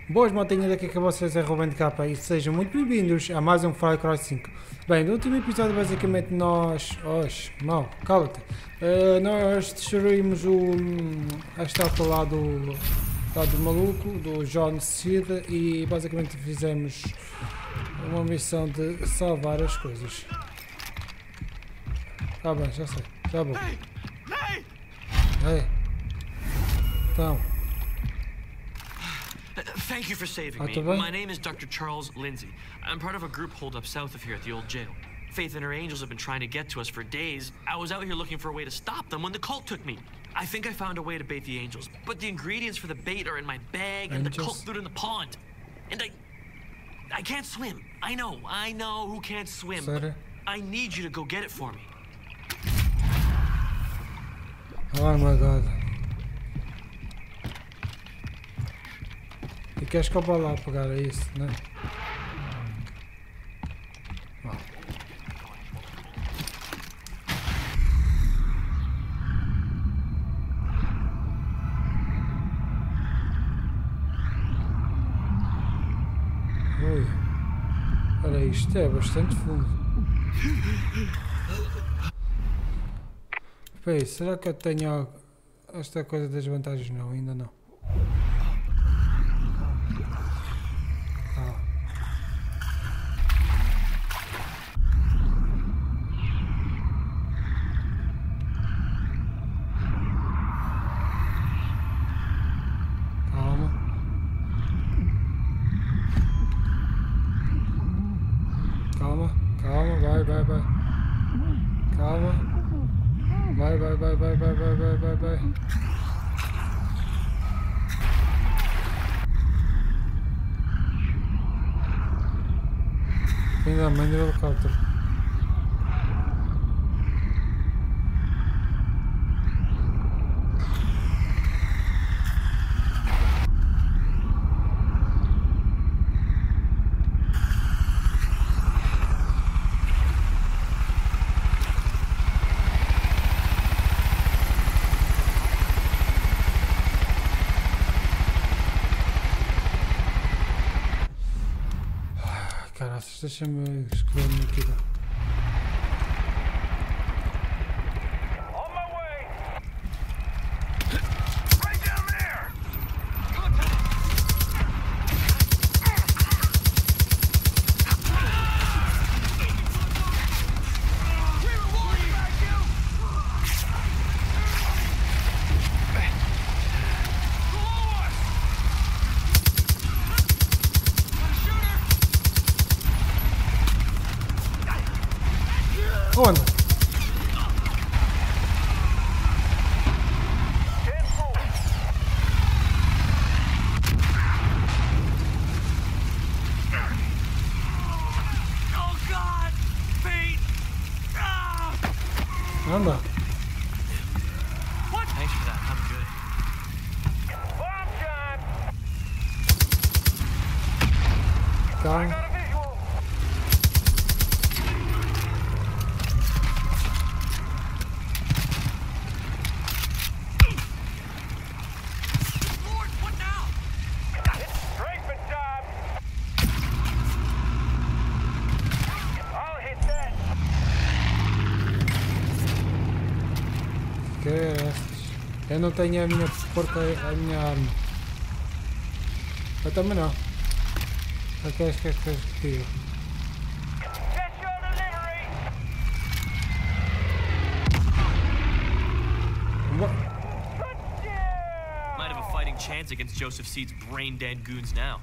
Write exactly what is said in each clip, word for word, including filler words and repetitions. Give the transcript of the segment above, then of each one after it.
Boas maltinhas, daqui que vocês é Ruben de Capa e sejam muito bem-vindos a mais um Far Cry cinco. Bem, no último episódio basicamente nós... Oxe, mal, cala-te. Uh, nós destruímos o... a estátua lá do... lá do maluco, do John Cid, e basicamente fizemos uma missão de salvar as coisas. Ah bem, já sei, já vou. Ei! Então... Thank you for saving me. My name is Doctor Charles Lindsay. I'm part of a group holed up south of here at the old jail. Faith and her angels have been trying to get to us for days. I was out here looking for a way to stop them when the cult took me. I think I found a way to bait the angels, but the ingredients for the bait are in my bag and Angels? the cult threw it in the pond. And I... I can't swim. I know, I know who can't swim. But I need you to go get it for me. Oh my god. E queres que eu vá lá pegar isso, né? Ah. Ui. Olha, isto é bastante fundo. Espera aí, será que eu tenho esta coisa das vantagens? Não, ainda não. Vai, vai, vai, vai, vai, vai, vai, vai, vai. Vem da mãe do helicóptero. Deixa-me escolher uma aqui. Onde? Anda. Thanks for that. I'm good. Calma. Que é estas? Eu não tenho a minha porca, a minha arma. Eu também não. Aqui acho que é que eu Might have a fighting chance against Joseph Seed's brain-dead goons now.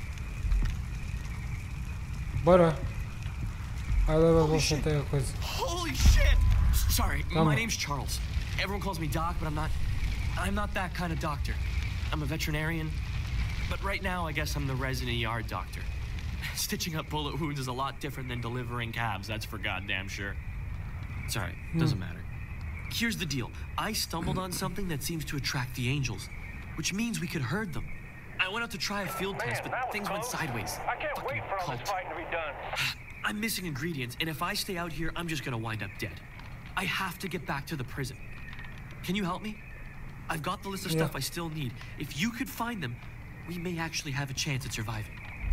Bora. Aí leva a bolsa até a coisa. Holy shit! Sorry, Come my on. name's Charles. Everyone calls me Doc, but I'm not... I'm not that kind of doctor. I'm a veterinarian, but right now I guess I'm the resident E R doctor. Stitching up bullet wounds is a lot different than delivering calves, that's for goddamn sure. It's alright, doesn't matter. Here's the deal. I stumbled on something that seems to attract the angels, which means we could herd them. I went out to try a field test, but things went sideways. I can't Fucking wait for all this cult. fighting to be done. I'm missing ingredients, and if I stay out here, I'm just gonna wind up dead. I have to get back to the prison. Can you help me? I've got the list of Yeah. stuff I still need. If you could find them, we may actually have a chance at surviving.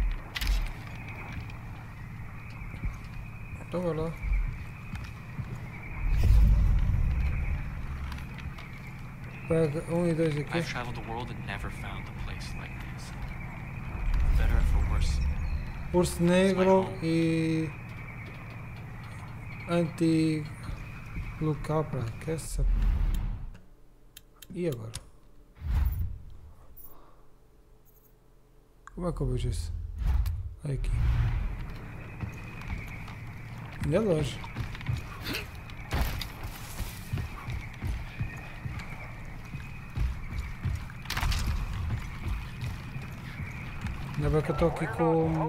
Então vai lá. Pega um e dois aqui. I've traveled the world and never found a place like this. For better or for worse. Urso negro e anti-lucapra. Que é essa? E agora? Como é que eu vejo isso? Aqui. Ainda é longe. Ainda bem que eu estou aqui com...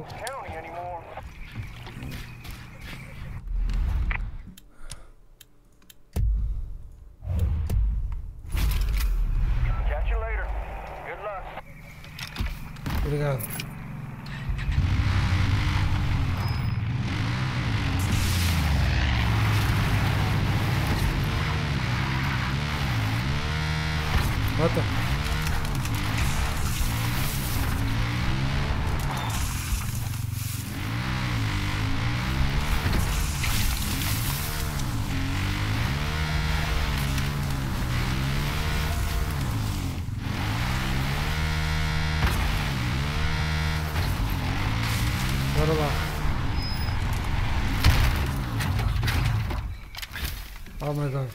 Obrigado. Bota. Bora lá. Oh my god.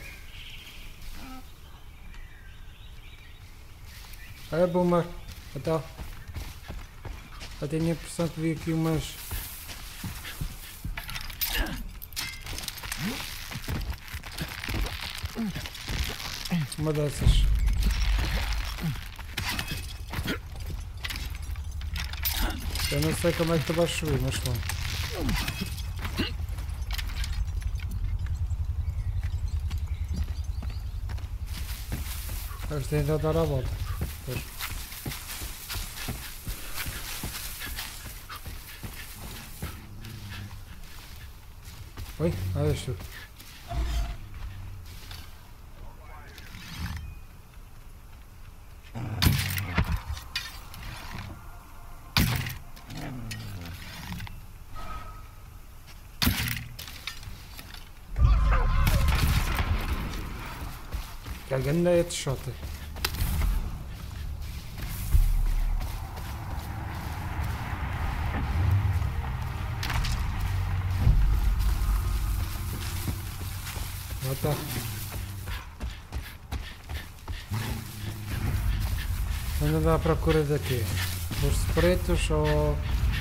É boomer. Então. Eu tenho a impressão que vi aqui umas. Uma dessas. Eu não sei como é que tu vais subir, mas bom. Eles têm de dar a volta. Pois. Oi? Ah, deixa eu. Que a grande headshot. Bota. Anda à procura daqui. Os pretos ou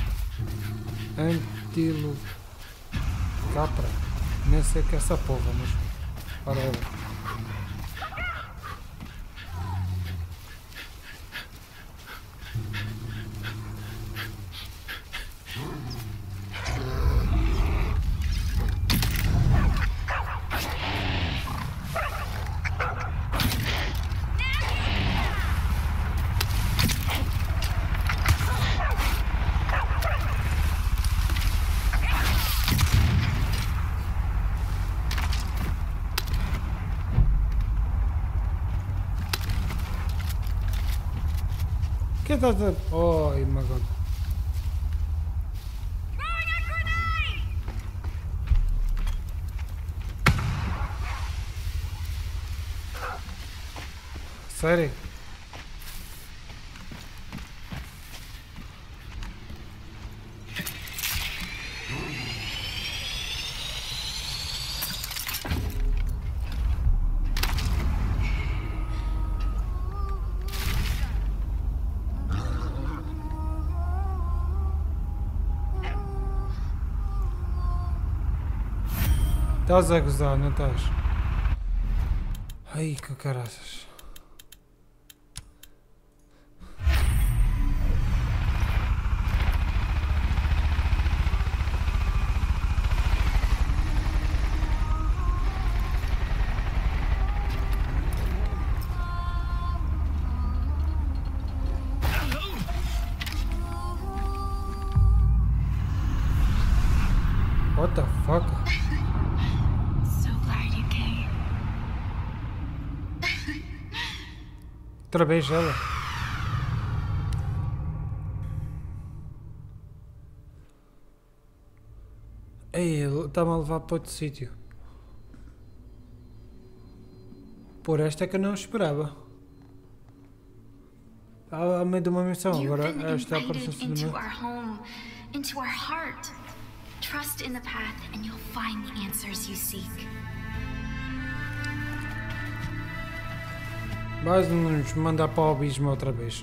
antilo capra. Nem sei o que é essa porra, mas para ela. Que tá dando? Oh, my god. Sério? Estás a gozar, não estás? Ai, que caraças. What the fuck? Outra vez ela. Ei, ele está-me a levar para outro sítio. Por esta é que eu não esperava. Há meio de uma missão, agora esta aparece into our home, into our heart. Trust in the path and you'll find the answers you seek. Vais nos mandar para o abismo outra vez.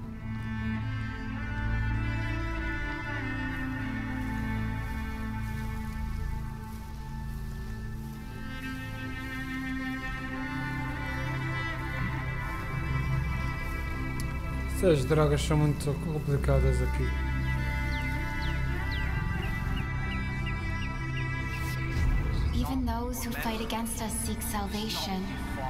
Essas drogas são muito complicadas aqui. Even those who fight against us seek salvation.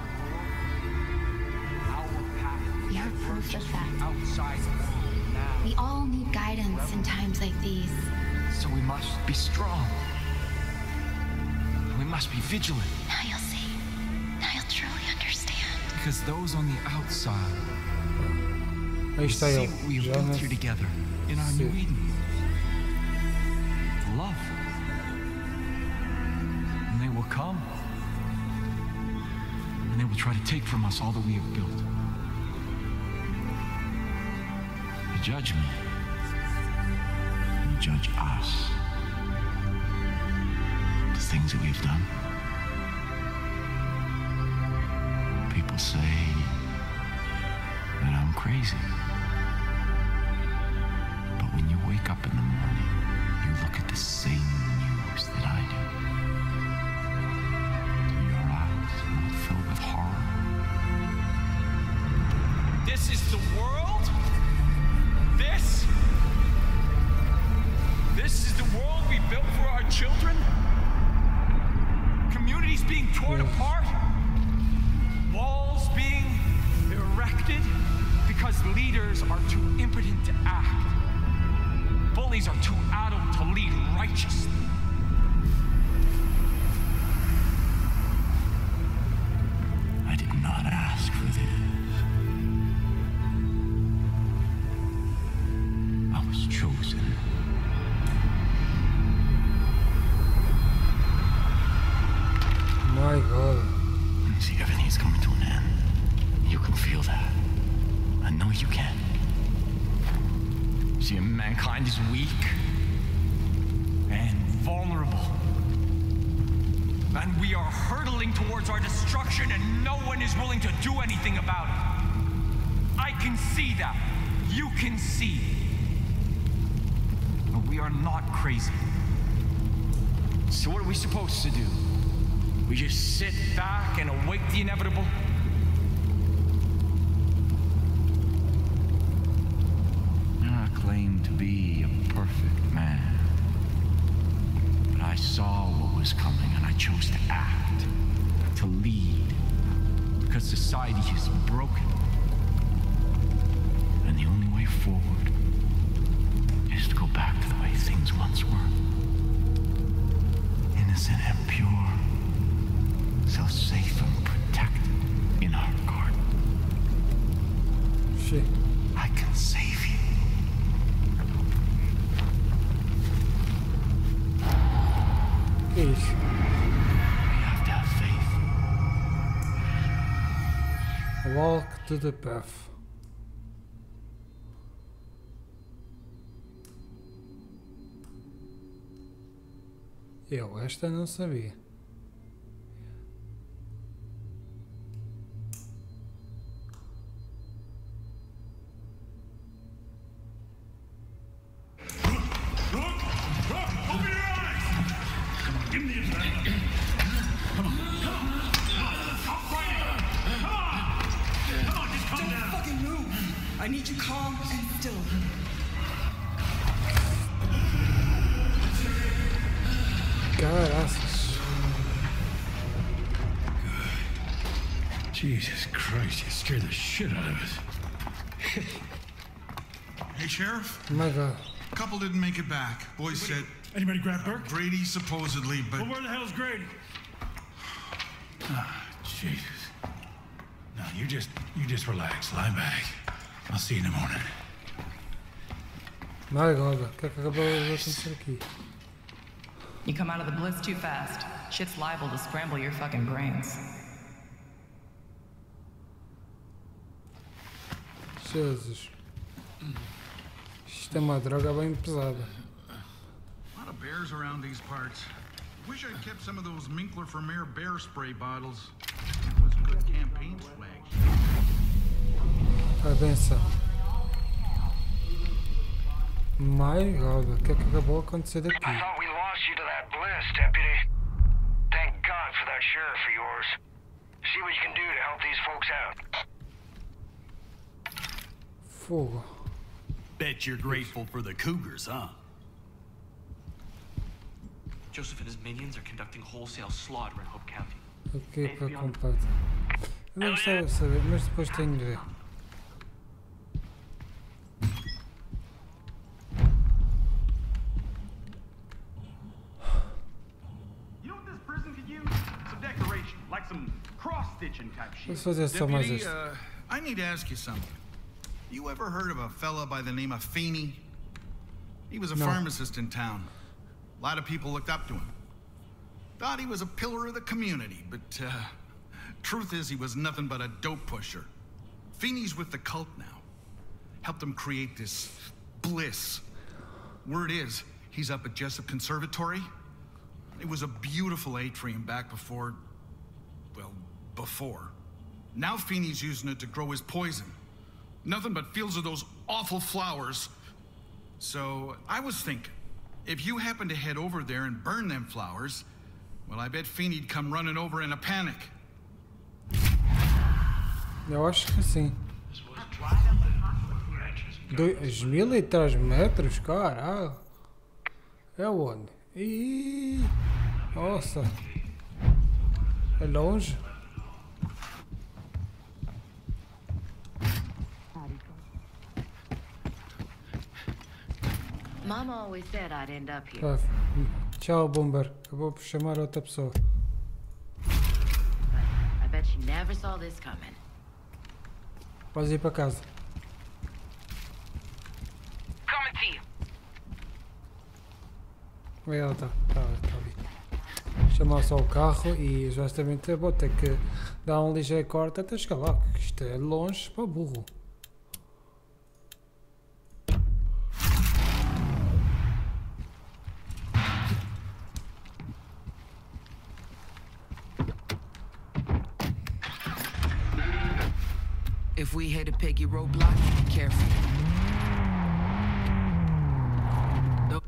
You're proof of that. We all need guidance in times like these. So we must be strong. We must be vigilant. Now you'll see. Now you'll truly understand. Because those on the outside Aí está see ele. what we have Já built não... here together in our new Sim. Eden. Love. And they will come. And they will try to take from us all that we have built. They judge me. They judge us. The things that we've done. People say that I'm crazy. But when you wake up in the morning, you look at the same news that I do. Do your eyes not fill with horror? This is the world? This? This is the world we built for our children? Communities being torn apart? Walls being erected? Because leaders are too impotent to act. Bullies are too adult to lead righteously. I did not ask for this. I was chosen. My God. See, everything's coming to an end. You can feel that. I know you can. See, mankind is weak and vulnerable. And we are hurtling towards our destruction and no one is willing to do anything about it. I can see that. You can see. But we are not crazy. So what are we supposed to do? We just sit back and await the inevitable? I claim to be a perfect man. But I saw what was coming and I chose to act, to lead. Because society is broken. And the only way forward is to go back to the way things once were. Innocent and pure. So safe and protected in our garden. Shit. I can save you. Que é isso? We have to have faith. Walk to the path. Eu esta não sabia. I need you calm and still. Caraças. Jesus Christ, you scared the shit out of us. Hey, Sheriff. Oh my God. Couple didn't make it back. Boys said Anybody grab Burke? Grady supposedly, but Well, where the hell's Grady? Ah, Jesus. No, you just, you just relax. Lie back. I'll see you in the morning. My God. O que é que acabou de acontecer aqui? You come out of the blitz too fast. Shit's liable to scramble your fucking brains. Jesus. Isto é uma droga bem pesada. A lot of bears around these parts. Wish I'd kept some of those Minkler for Mayor bear spray bottles. That was good campaign swag. Vai pensar. My God, o que é que acabou de acontecer daqui? I thought we lost you to that bliss, deputy. Thank God for that sheriff of yours. See what you can do to help these folks out. Fogo. Bet you're grateful for the cougars, huh? Joseph and his minions are conducting wholesale slaughter in Hope County. Equipa completa. Eu não gostava de saber, mas depois tenho de ver. You know what this prison could use? Some decoration, like some cross-stitching type shit. Vou fazer só mais Deputy, este. uh, I need to ask you something. You ever heard of a fella by the name of Feeney? He was a No. pharmacist in town. A lot of people looked up to him. Thought he was a pillar of the community, but uh, truth is he was nothing but a dope pusher. Feeney's with the cult now. Helped him create this bliss. Word is, he's up at Jessup Conservatory. It was a beautiful atrium back before, well, before. Now Feeney's using it to grow his poison. Nothing but fields of those awful flowers. So I was thinking, if you happen to head over there and burn them flowers, well, I bet Feeney'd come running over in a panic. Eu acho que sim. Dois mil e três metros, caralho. É onde? Ih, nossa. É longe. Mama always said I'd end up here. Tá. Tchau, Bomber. Eu vou chamar outra pessoa. I bet she never saw this coming. Podes ir para casa. Coming to you. Onde ela está? Está tá ali. Chamar só o carro e justamente vou ter que dar um ligeiro corte até chegar lá. Que isto é longe para burro. If we hit a piggy roadblock, be careful. The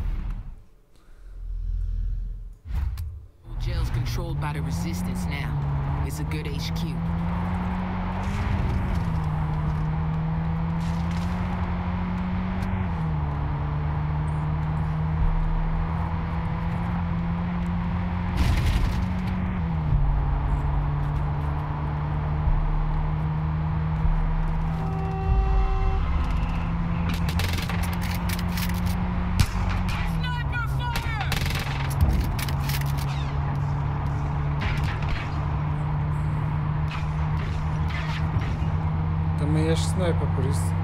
jail's controlled by the resistance now. It's a good H Q. Também és sniper, por isso.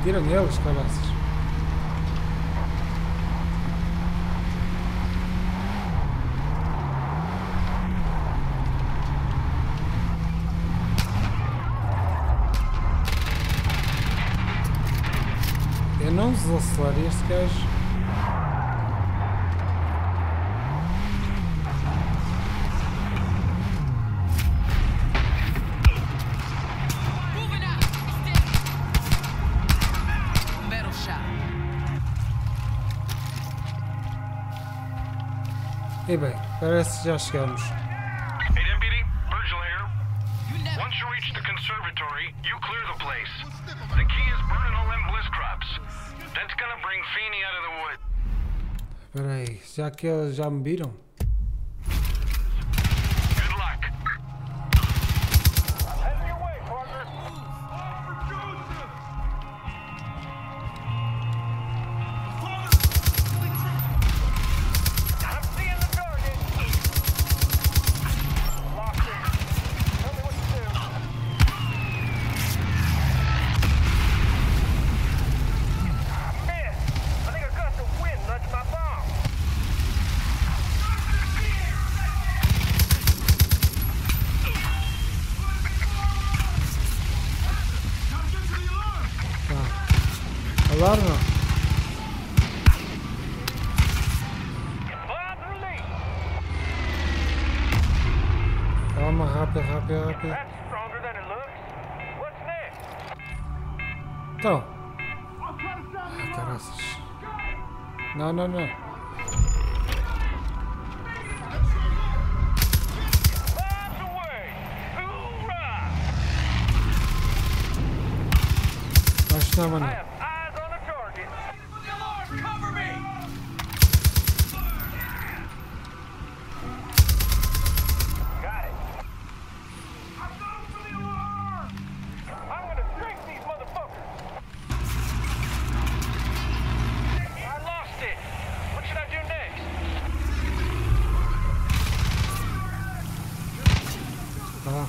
Atira neles, caraças. Eu não desacelerei este gajo. E bem, parece que já chegamos. Hey, Deputy, Virgil here. Once you reach the conservatory, you clear the place. The key is burning all them bliss crops. That's gonna bring Feeney out of the wood. Espera aí, já que eles já me viram? Good luck. Heading your way, partner. I'm seeing the target. Locked in. Tell me what to do. Miss. I think I got the wind nudge my bomb. Alarma! Calma, rápido, rápido, rápido. Então. Ai, caraças. Não, não, não. Acho que não, mano. Ah.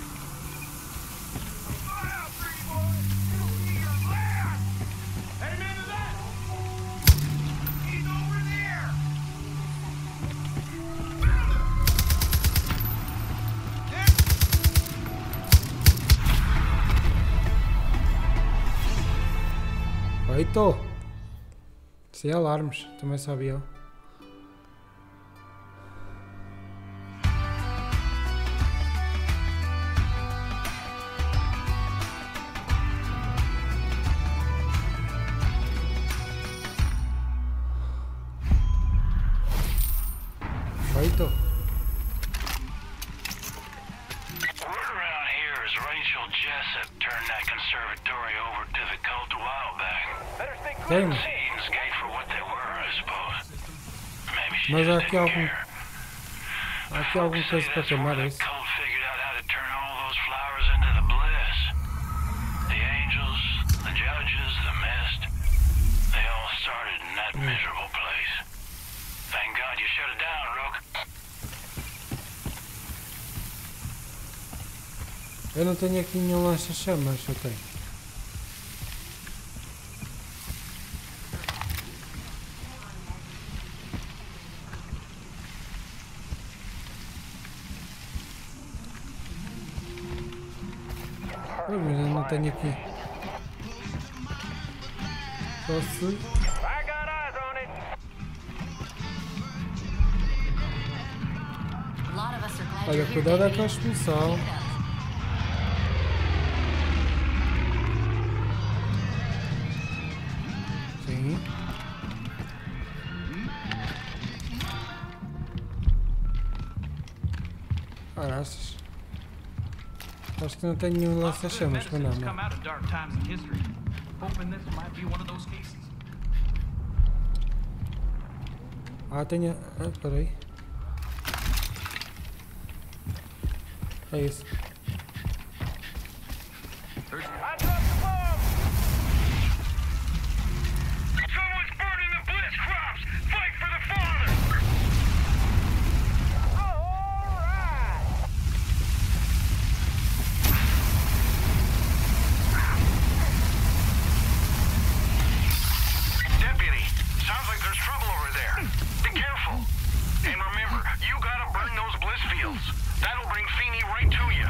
Feito! Sem alarmes, também sabia eu. Feito! Word around here is Rachel Jessup turned that conservatory over to the cult a while back. Better stay clear of Satan's Gate for what they were, I suppose. Maybe she Mas há just aqui didn't algum... care. Há aqui alguma coisa para queimar, é isso? The cult figured out how to turn all those flowers into the bliss. The angels, the judges, the mist. They all started in that miserable place. Thank God you shut it down, Rook. Eu não tenho aqui nenhum lança-chamas, eu tenho. Oh, mas eu não tenho aqui. Só se... Olha, cuidado com a expulsão. Sim. Caraças. Acho que não tenho nenhum lança-chamas, mas não, não. Ah, tenho... Ah, peraí. É isso. That'll bring Feeney right to you.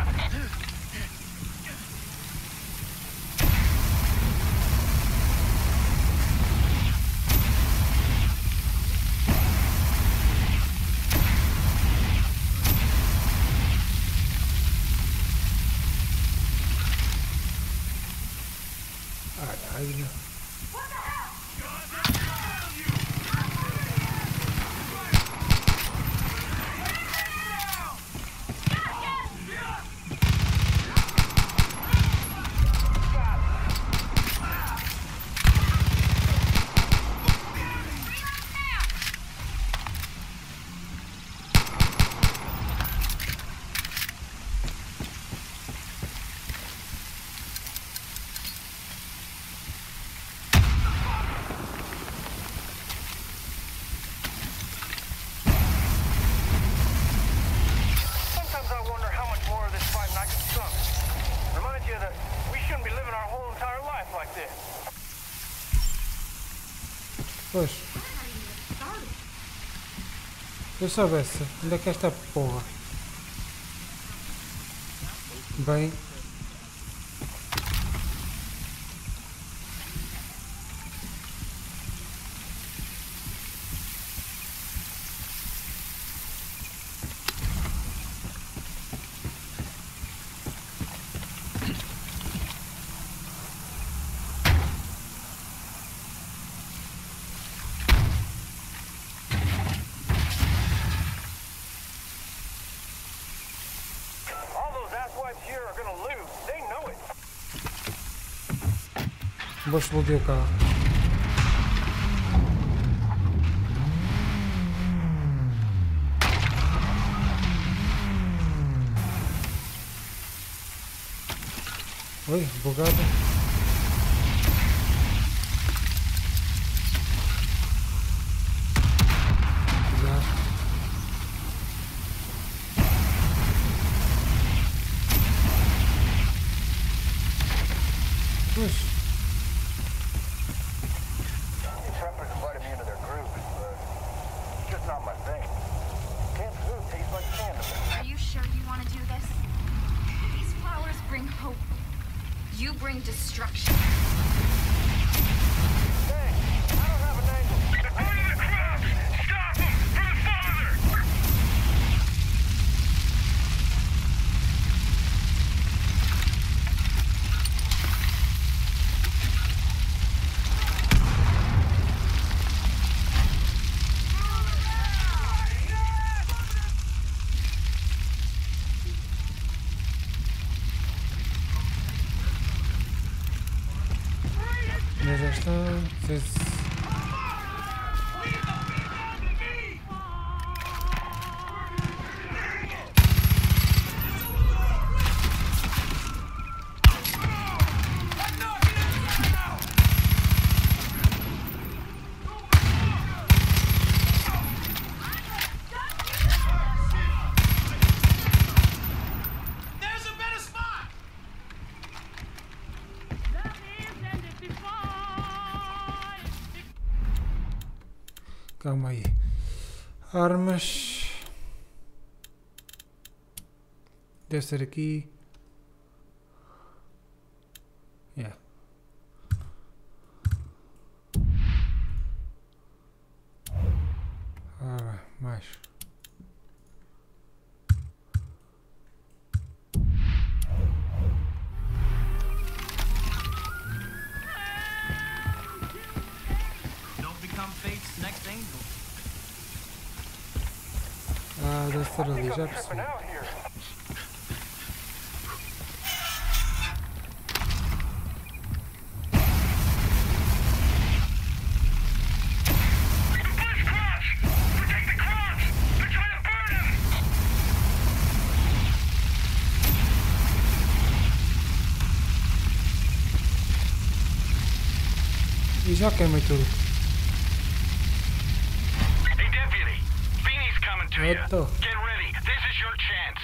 Caralho. Pois. Eu soubesse onde é que é esta porra. Bem. Vou explodir o carro. Oi, bugado. Já. Pois. Destruction. Já já está. Se... Calma aí. Armas. Deve ser aqui. Yeah. Ah, mais. Ah, deve ser ali, já percebi. E já queimei tudo. Hey deputy, Feeney's coming to you. Eto. Get ready. This is your chance.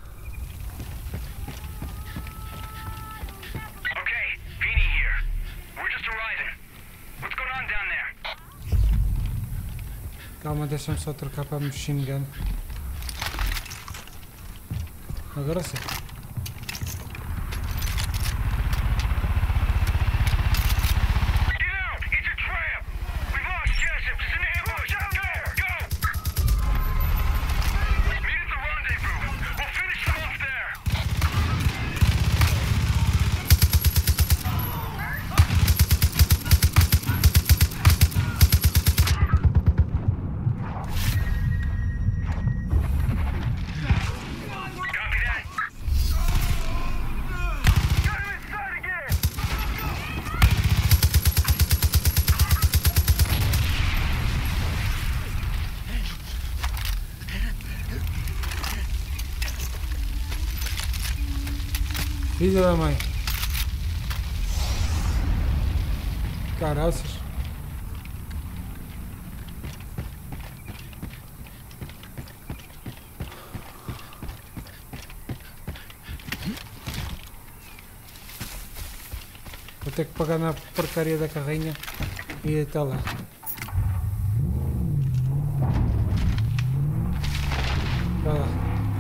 Okay, Feeney here. We're just arriving. What's going on down there? Calma, deixa-me só trocar para a machine gun. Agora sim. Filha da mãe. Caraças. Vou ter que pagar na porcaria da carrinha e ir até lá. Vai lá.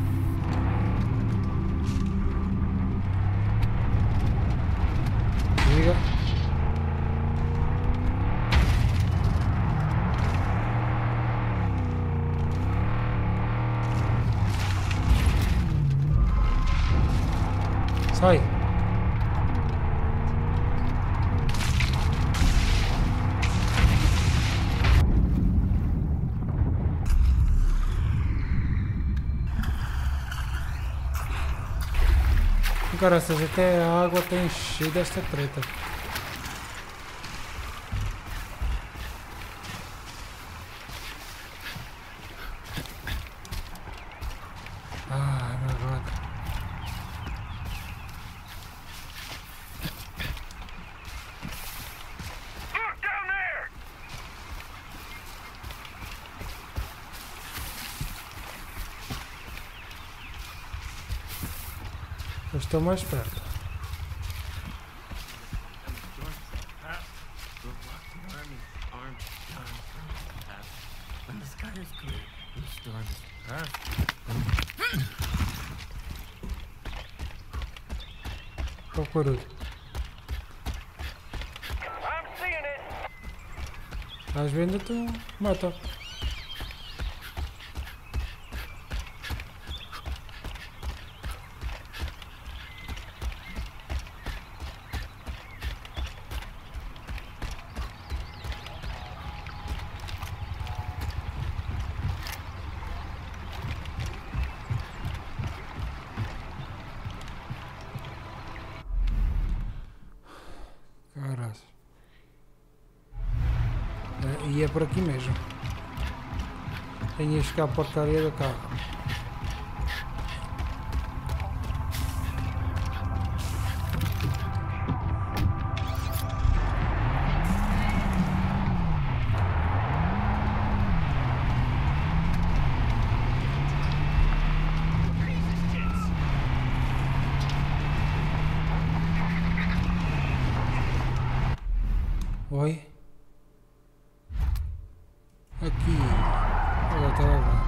Liga. Sai. Caraças, até a água tem enchido esta treta. Ah, meu vaca. Eu estou mais perto. Procuro. Estás vendo? Tu mata. Caralho. E é por aqui mesmo. Tenho que chegar a porcaria do carro. Oi? Aqui. Olha, estava lá.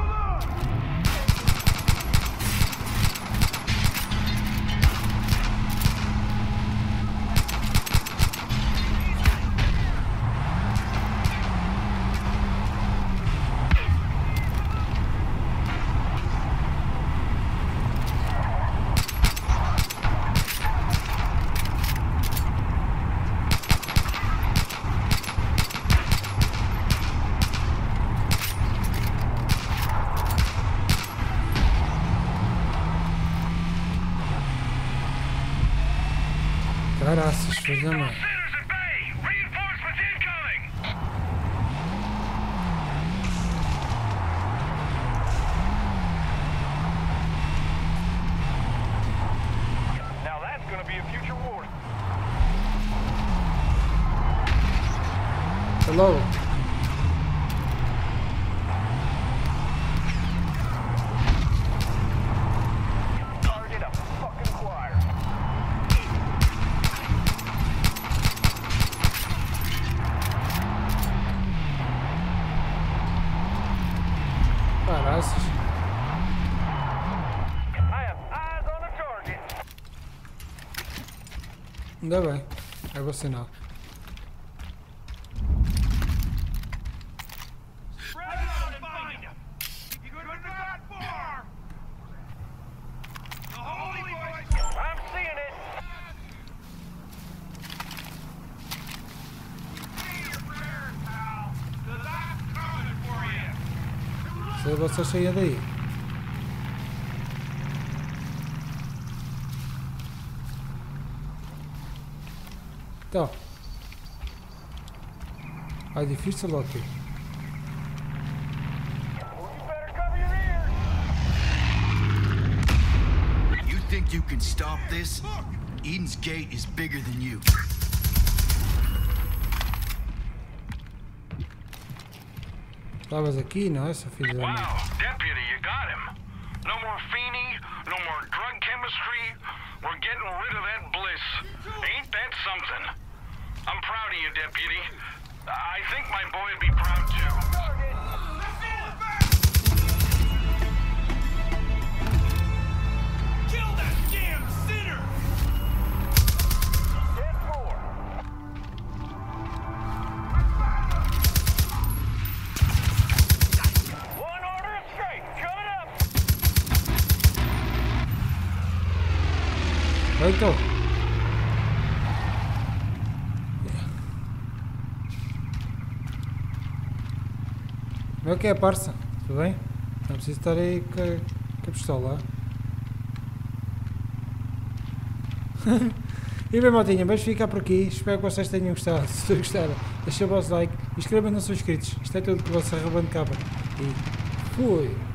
Caraças, filho da mãe. Now that's gonna be a future war. Hello. Target a fucking choir. Caraças. I am Ainda bem. É bom sinal. Se você sair daí. Então. É difícil aqui. You think you can stop this? Eden's Gate is bigger than you. Estavas aqui, não é, seu filho da mãe? Wow, Deputy, you got him. No more Feeney, no more drug chemistry. We're getting rid of that bliss. Ain't that something? I'm proud of you, Deputy. I think my boy would be proud too. Kill that damn sinner! Dead four. One order straight. Coming up. Vai então. Como é que é, parça? Tudo bem? Não preciso estar aí com a, com a pistola. E bem, maltinha, vamos ficar por aqui. Espero que vocês tenham gostado. Se gostaram, deixem o vosso like e inscrevam-se nos inscritos. Isto é tudo que o vosso Arrobando Capa. E fui!